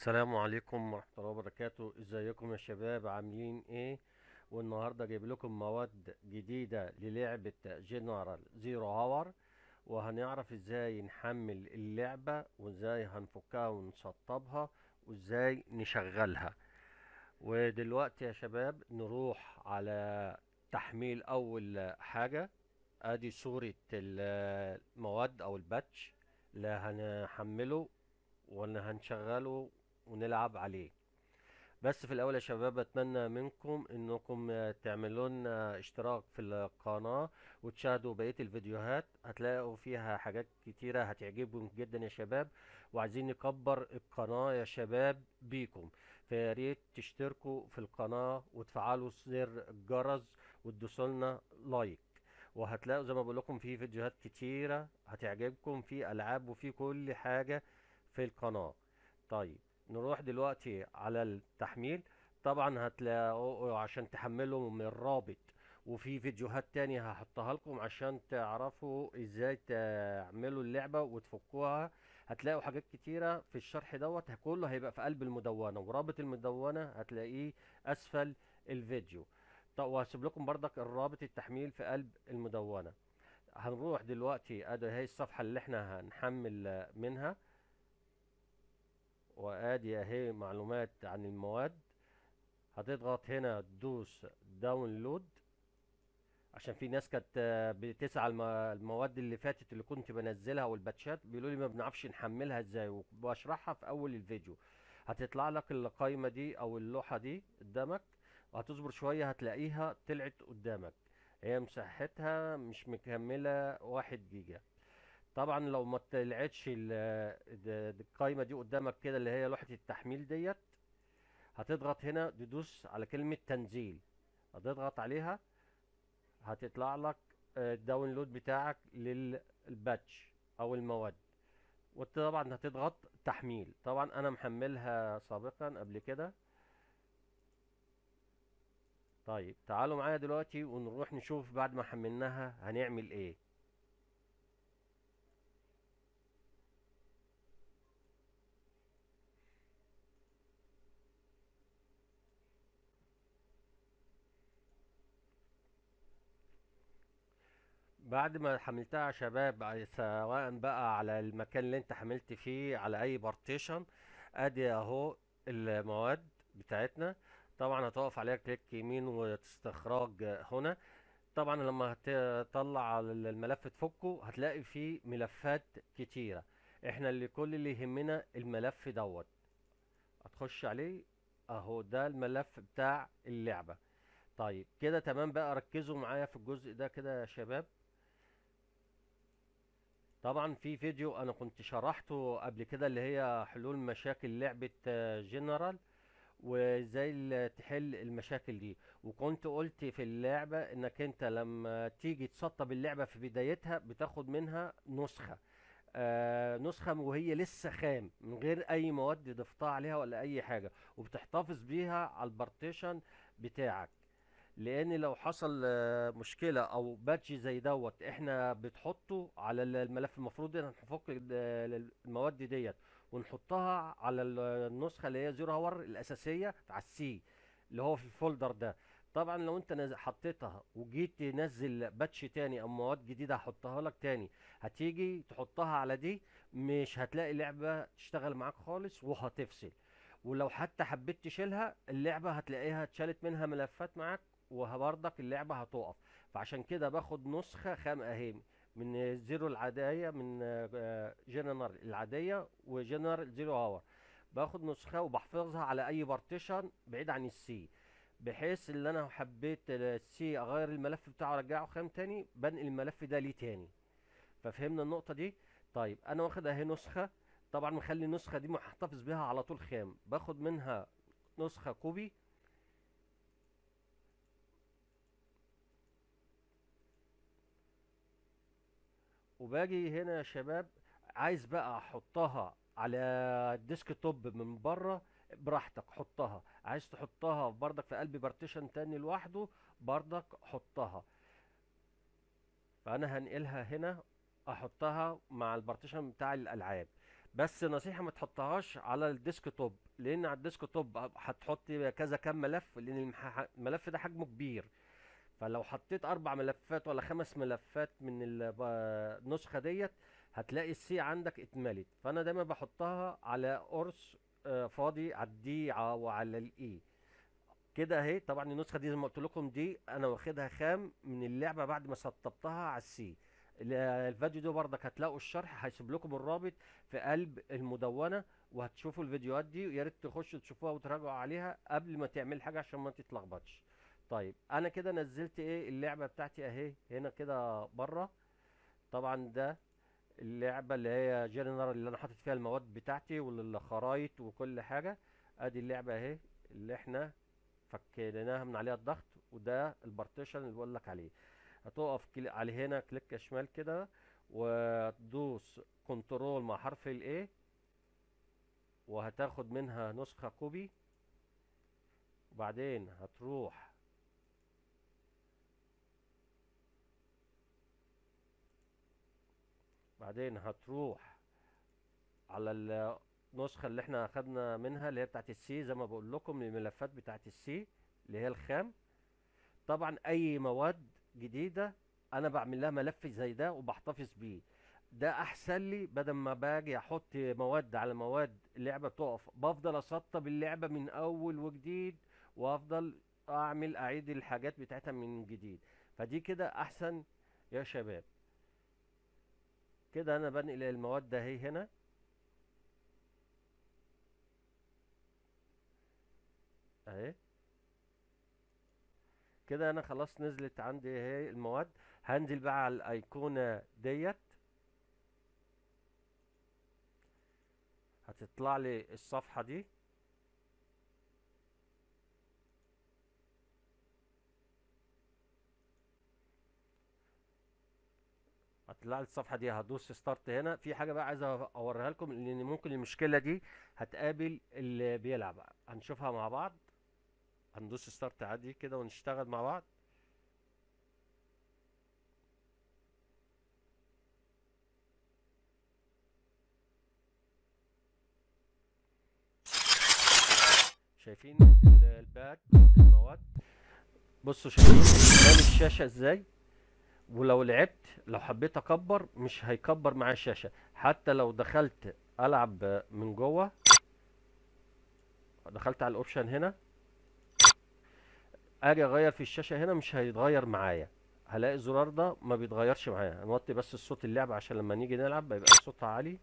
السلام عليكم ورحمة الله وبركاته. ازيكم يا شباب، عاملين ايه؟ والنهاردة جايب لكم مواد جديدة للعبة جنرال زيرو هاور، وهنعرف ازاي نحمل اللعبة وازاي هنفكها ونسطبها وازاي نشغلها. ودلوقتي يا شباب نروح على تحميل اول حاجة. ادي صورة المواد او الباتش اللي هنحمله واللي هنشغله ونلعب عليه. بس في الاول يا شباب اتمنى منكم انكم تعملوا لنا اشتراك في القناة وتشاهدوا بقية الفيديوهات، هتلاقوا فيها حاجات كتيرة هتعجبكم جدا يا شباب. وعايزين نكبر القناة يا شباب بيكم، فياريت تشتركوا في القناة وتفعلوا زر الجرس وتدوسوا لنا لايك. وهتلاقوا زي ما بقول لكم في فيديوهات كتيرة هتعجبكم، في العاب وفي كل حاجة في القناة. طيب نروح دلوقتي على التحميل. طبعا هتلاقوا عشان تحملوا من الرابط، وفي فيديوهات تانية هحطها لكم عشان تعرفوا ازاي تعملوا اللعبة وتفكوها. هتلاقوا حاجات كتيرة في الشرح دوت، كله هيبقى في قلب المدونة، ورابط المدونة هتلاقيه اسفل الفيديو. طب وهسيب لكم برضك الرابط التحميل في قلب المدونة. هنروح دلوقتي ادي هي الصفحة اللي احنا هنحمل منها، وادي اهي معلومات عن المواد. هتضغط هنا تدوس داونلود، عشان في ناس كانت بتسعى المواد اللي فاتت اللي كنت بنزلها والباتشات بيقولوا لي ما بنعرفش نحملها ازاي، وبشرحها في اول الفيديو. هتطلع لك القائمة دي او اللوحة دي قدامك، وهتصبر شوية هتلاقيها طلعت قدامك. هي مساحتها مش مكملة 1 جيجا. طبعا لو ما طلعتش القائمة دي قدامك كده اللي هي لوحة التحميل ديت، هتضغط هنا تدوس على كلمة تنزيل، هتضغط عليها هتطلع لك الداونلود بتاعك للباتش او المواد. وطبعا هتضغط تحميل، طبعا انا محملها سابقا قبل كده. طيب تعالوا معايا دلوقتي ونروح نشوف بعد ما حملناها هنعمل ايه. بعد ما حملتها يا شباب، سواء بقى على المكان اللي انت حملت فيه على اي بارتيشن، ادي اهو المواد بتاعتنا. طبعا هتقف عليها كليك يمين وتستخرج هنا. طبعا لما هتطلع الملف تفكه هتلاقي فيه ملفات كتيرة. احنا اللي كل اللي يهمنا الملف دوت، هتخش عليه اهو، ده الملف بتاع اللعبة. طيب كده تمام بقى، ركزوا معايا في الجزء ده كده يا شباب. طبعا في فيديو انا كنت شرحته قبل كده اللي هي حلول مشاكل لعبة جنرال، وازاي تحل المشاكل دي. وكنت قلت في اللعبة انك انت لما تيجي تسطب اللعبة في بدايتها بتاخد منها نسخة، نسخة وهي لسه خام من غير اي مواد ضفتها عليها ولا اي حاجة، وبتحتفظ بيها على البارتيشن بتاعك. لان لو حصل مشكله او باتش زي دوت احنا بتحطه على الملف، المفروض ان نفك المواد ديت ونحطها على النسخه اللي هي زيرو هاور الاساسيه على السي اللي هو في الفولدر ده. طبعا لو انت حطيتها وجيت تنزل باتش تاني او مواد جديده هحطها لك تاني، هتيجي تحطها على دي مش هتلاقي لعبه تشتغل معاك خالص وهتفصل. ولو حتى حبيت تشيلها اللعبة هتلاقيها اتشالت منها ملفات معاك، وبرضك اللعبة هتقف. فعشان كده باخد نسخة خام اهي من زيرو العادية، من جنرال العادية وجنرال زيرو هاور. باخد نسخة وبحفظها على اي بارتيشن بعيد عن السي، بحيث ان انا حبيت السي اغير الملف بتاعه ارجعه خام تاني بنقل الملف ده ليه تاني. ففهمنا النقطة دي. طيب انا واخد اهي نسخة، طبعا مخلي النسخة دي محتفظ بيها على طول خام، باخد منها نسخة كوبي. وباجي هنا يا شباب، عايز بقى احطها على الديسك توب من بره، براحتك حطها. عايز تحطها برضك في قلب بارتيشن تاني لوحده، برضك حطها. فانا هنقلها هنا، احطها مع البارتيشن بتاع الالعاب. بس نصيحة ما تحطهاش على الديسك توب، لان على الديسك توب هتحط كذا كام ملف، لان الملف ده حجمه كبير. فلو حطيت 4 ملفات ولا 5 ملفات من النسخة ديت، هتلاقي السي عندك اتملت. فانا دايما بحطها على قرص فاضي على الدي وعلى الاي كده اهي. طبعا النسخة دي زي ما قلت لكم دي انا واخدها خام من اللعبة بعد ما سطبتها على السي. الفيديو ده برضك هتلاقوا الشرح، هيسيب لكم الرابط في قلب المدونة، وهتشوفوا الفيديوهات دي، ويا ريت تخشوا تشوفوها وتراجعوا عليها قبل ما تعمل حاجة عشان ما تتلخبطش. طيب انا كده نزلت ايه اللعبة بتاعتي اهي هنا كده بره. طبعا ده اللعبة اللي هي جنرال اللي انا حاطط فيها المواد بتاعتي والخرايط وكل حاجة. ادي اللعبة اهي اللي احنا فكيناها من عليها الضغط. وده البارتيشن اللي بقول لك عليه. هتقف عليه هنا كليك شمال كده، وتدوس كنترول مع حرف الاي، وهتاخد منها نسخة كوبي. وبعدين هتروح على النسخة اللي احنا اخدنا منها اللي هي بتاعت السي، زي ما بقول لكم الملفات بتاعت السي اللي هي الخام. طبعا اي مواد جديدة انا بعمل لها ملف زي ده وبحتفظ بيه. ده احسن لي بدل ما باجي احط مواد على مواد، اللعبة بتقف، بفضل اسطب اللعبة من اول وجديد، وافضل اعيد الحاجات بتاعتها من جديد. فدي كده احسن يا شباب. كده انا بنقل المواد ده هي هنا اهي. كده انا خلاص نزلت عندي اهي المواد. هنزل بقى على الايقونة ديت، هتطلع لي الصفحة دي. هتطلع لي الصفحة دي، هدوس ستارت. هنا في حاجة بقى عايز اوريها لكم، لان ممكن المشكلة دي هتقابل اللي بيلعب. هنشوفها مع بعض. هندوس ستارت عادي كده ونشتغل مع بعض. شايفين الباد المواد؟ بصوا شايفين مال الشاشة ازاي؟ ولو لعبت، لو حبيت اكبر مش هيكبر معايا الشاشة. حتى لو دخلت العب من جوه، دخلت على الاوبشن هنا، اجي اغير في الشاشة هنا مش هيتغير معايا. هلاقي الزرار ده ما بيتغيرش معايا. نوطي بس الصوت اللعبة عشان لما نيجي نلعب بيبقى صوتها عالي.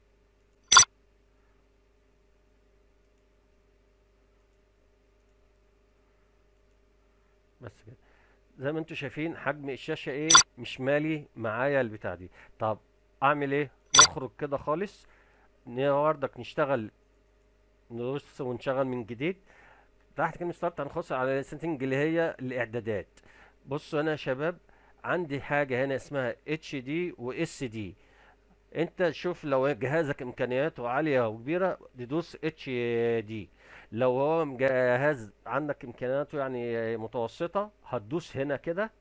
بس كده زي ما انتوا شايفين حجم الشاشة ايه، مش مالي معايا البتاع دي. طب اعمل ايه؟ نخرج كده خالص، بردك نشتغل، ندوس ونشغل من جديد. تحت كلمة ستارت هنخش على السيتنج اللي هي الاعدادات. بصوا هنا يا شباب، عندي حاجة هنا اسمها اتش دي واس دي. انت شوف لو جهازك امكانياته عالية وكبيرة تدوس اتش دي. لو هو جهاز عندك امكانياته يعني متوسطة هتدوس هنا كده،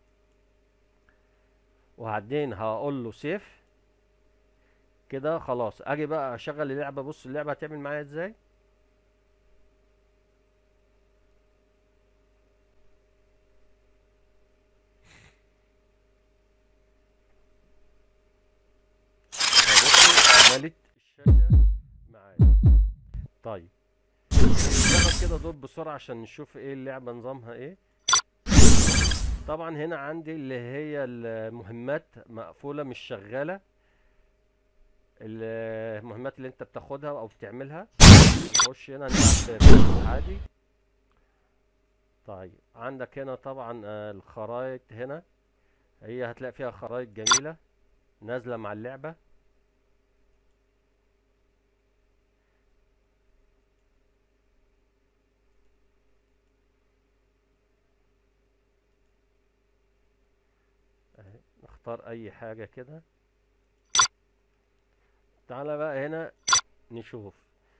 وبعدين هقول له سيف. كده خلاص اجي بقى اشغل اللعبة. بص اللعبة هتعمل معايا ازاي. بصوا عملت الشاشة معايا. طيب ناخد كده دور بسرعة عشان نشوف ايه اللعبة نظامها ايه. طبعا هنا عندي اللي هي المهمات مقفولة مش شغالة. المهمات اللي انت بتاخدها او بتعملها. نخش هنا نلعب عادي. طيب عندك هنا طبعا الخرايط هنا، هي هتلاقي فيها خرايط جميلة نازلة مع اللعبة. اهي نختار اي حاجة كده. تعالى بقى هنا نشوف.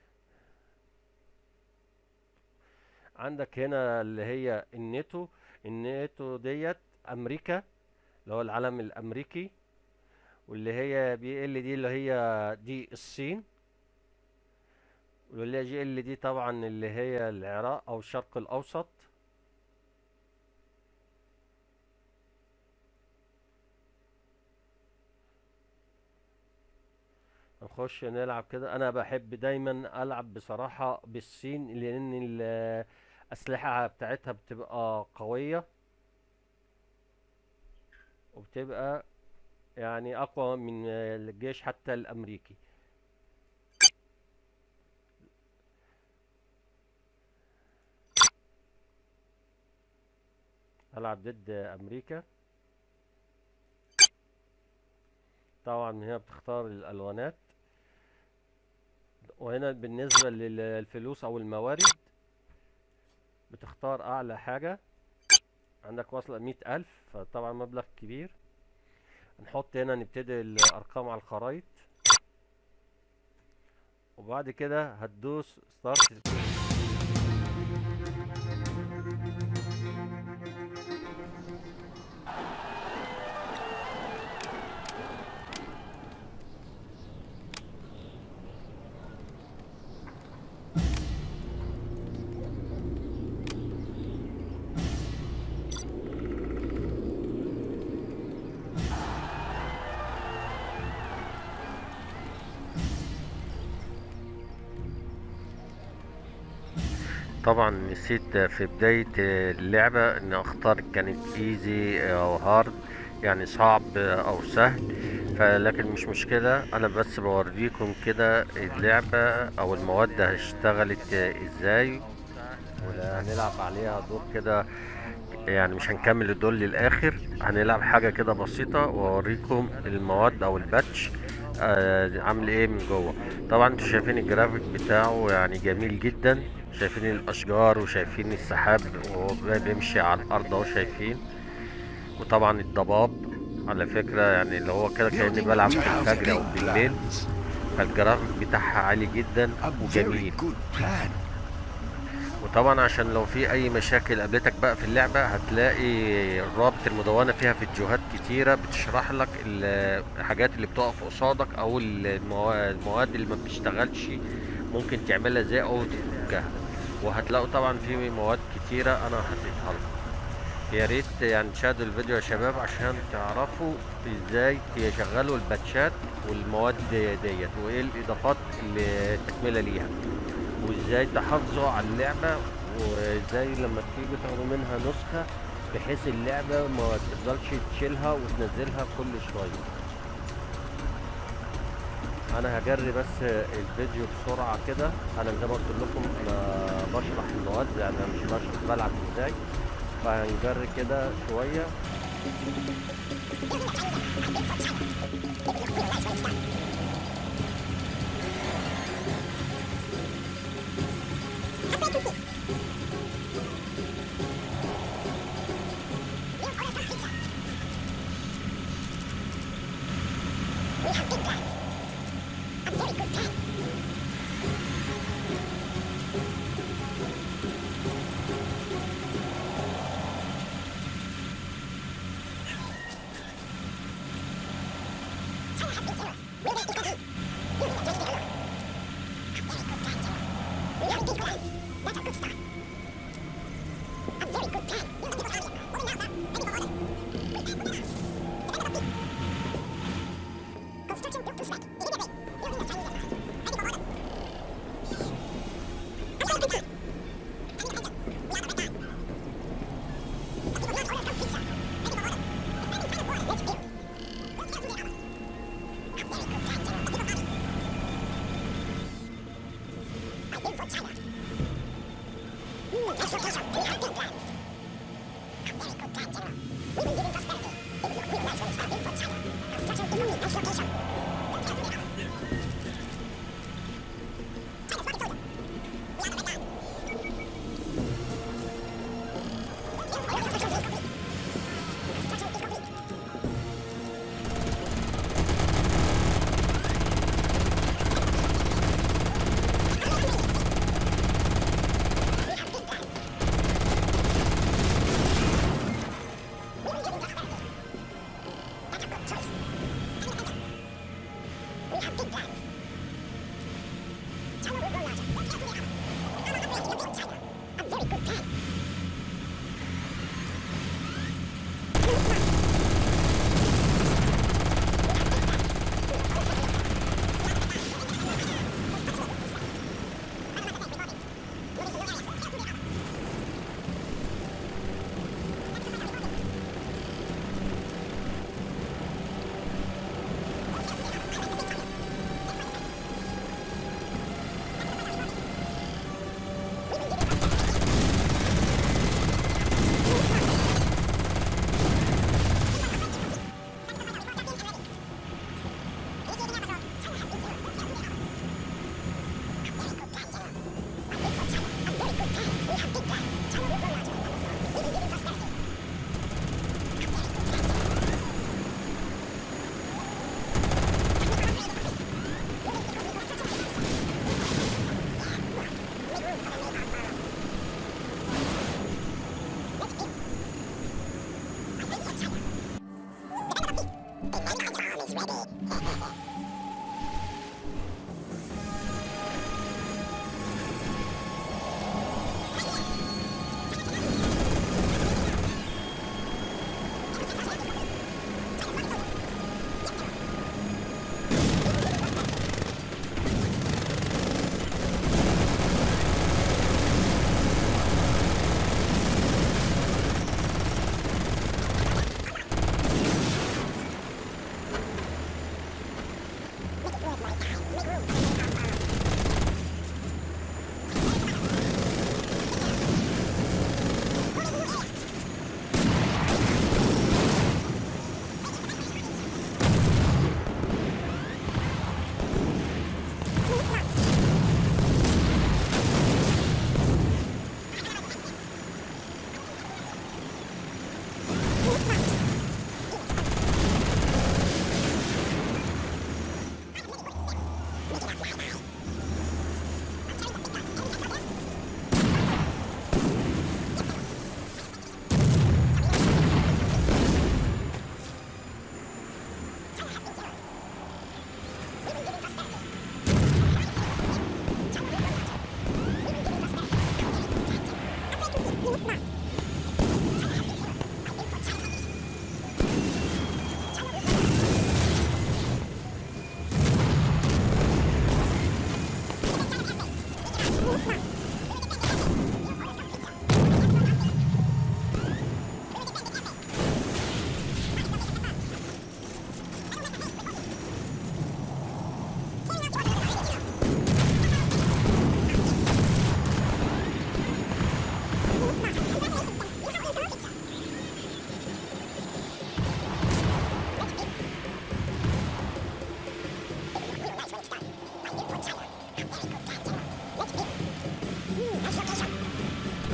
عندك هنا اللي هي الناتو. الناتو ديت امريكا، اللي هو العلم الامريكي. واللي هي بي ال دي اللي هي دي الصين. والولاية جي ال دي طبعا اللي هي العراق او الشرق الاوسط. نخش نلعب كده. انا بحب دايما العب بصراحة بالصين، لان الاسلحة بتاعتها بتبقى قوية، وبتبقى يعني اقوى من الجيش حتى الامريكي. العب ضد امريكا. طبعا هنا بتختار الالوانات. وهنا بالنسبة للفلوس او الموارد بتختار اعلى حاجة. عندك واصلة 100,000، فطبعا مبلغ كبير. نحط هنا نبتدي الارقام على الخرايط، وبعد كده هتدوس ستارت. طبعا نسيت في بداية اللعبة ان اختار كانت ايزي او هارد، يعني صعب او سهل. فلكن مش مشكلة، انا بس بوريكم كده اللعبة او المواد اشتغلت ازاي، وهنلعب عليها دور كده. يعني مش هنكمل الدور للاخر، هنلعب حاجة كده بسيطة واوريكم المواد او الباتش عامل ايه من جوه. طبعا انتوا شايفين الجرافيك بتاعه يعني جميل جدا. شايفين الاشجار وشايفين السحاب وهو بيمشي على الارض اهو، شايفين. وطبعا الضباب على فكرة يعني اللي هو كده كأني بلعب في الفجر او بالليل. فالجرافيك بتاعها عالي جدا وجميل. وطبعا عشان لو في اي مشاكل قابلتك بقى في اللعبة، هتلاقي الرابط المدونة فيها فيديوهات كتيرة بتشرح لك الحاجات اللي بتقف قصادك او المواد اللي ما بتشتغلش ممكن تعملها ازاي او تفكها. وهتلاقوا طبعا في مواد كتيرة انا حطيتها لكم. يا ريت يعني تشاهدوا الفيديو يا شباب عشان تعرفوا ازاي تشغلوا الباتشات والمواد ديت، وايه الاضافات اللي تكملة ليها، وازاي تحافظوا على اللعبة، وازاي لما تيجي تاخدوا منها نسخة بحيث اللعبة ما تفضلش تشيلها وتنزلها كل شوية. انا هجري بس الفيديو بسرعة كده. انا زي ما قلت لكم انا بشرح المواد، يعني انا مش بشرح بلعب ازاي. فهنجري كده شوية.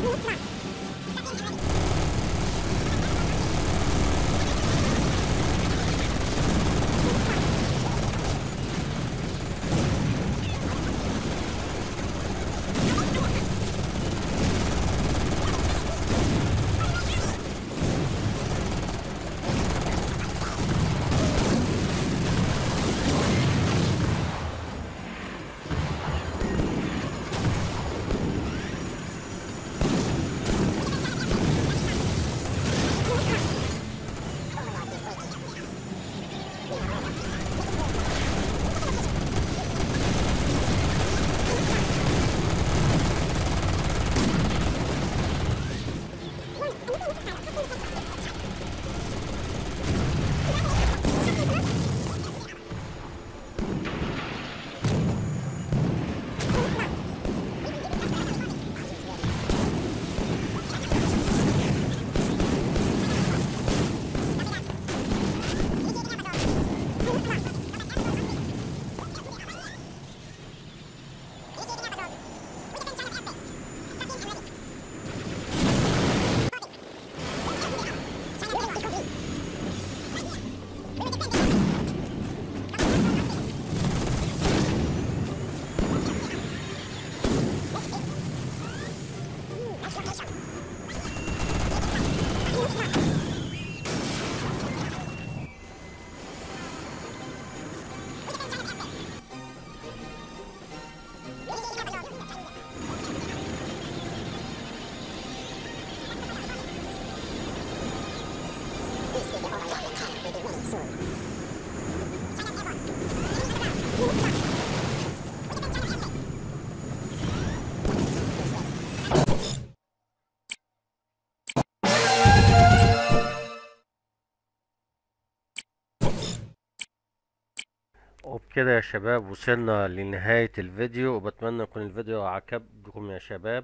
وبكده يا شباب وصلنا لنهاية الفيديو، وبتمنى يكون الفيديو عجبكم يا شباب.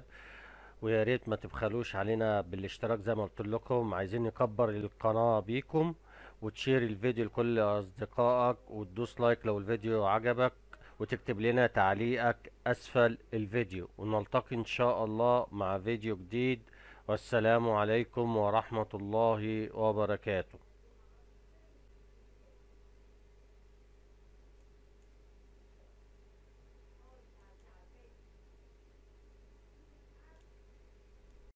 ويا ريت ما تبخلوش علينا بالاشتراك زي ما قلت لكم، عايزين نكبر القناة بيكم، وتشير الفيديو لكل اصدقائك، وتدوس لايك لو الفيديو عجبك، وتكتب لنا تعليقك اسفل الفيديو، ونلتقي ان شاء الله مع فيديو جديد. والسلام عليكم ورحمة الله وبركاته.